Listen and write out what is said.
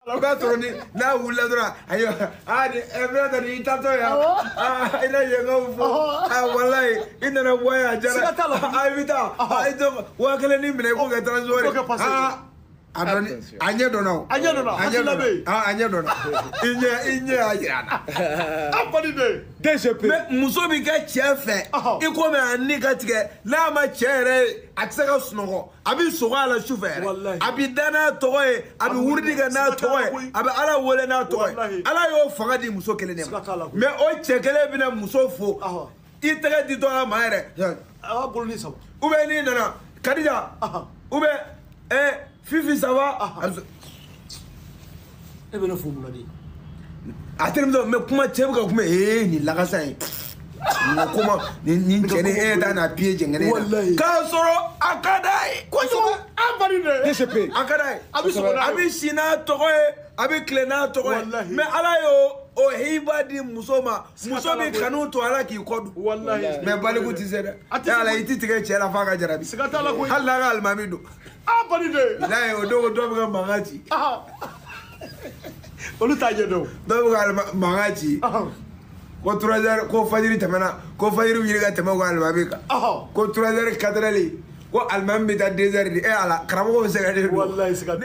Ba toroni na wula dora ayo ni brother ni tato ya ina yengo fo wallahi ina na waya jara ay vita ay do wa kale ni mine ko ga transfer adoni anye dona anye dona inye ayana apani de DGP mais muso bi ka chefe iko me ani ka tige na ma chere atsaka sunogo abi sogo ala chauffeur abi dana toye abi wurdi ga na toye abi ala wole na toye ala yo faga di muso kele ne mais o chekele bi na muso fo itega di to ma ere bolni sama ube ni nana Kadija ube Fifi ça va e be na fo muladi atermido me kuma chebga kuma ni lagasa kuma ni chene na pie jengene ka soro akadai ko so abari de DCP akadai abi sina tokoe abi klena tokoe me ala yo o hiba di musoma musobi kanu to ala ki kodu wallahi me baliku tiseda ala iti tige chela faka jarabi sikatala ko halla gal mamido abari de la yo do ga magaji olu taje do ga magaji ko 3h ko fajiri tamana ko fajiri wiriga tama ko almabika ko 3h 4h ko almambi da 2h ala karamo ko se ga de wallahi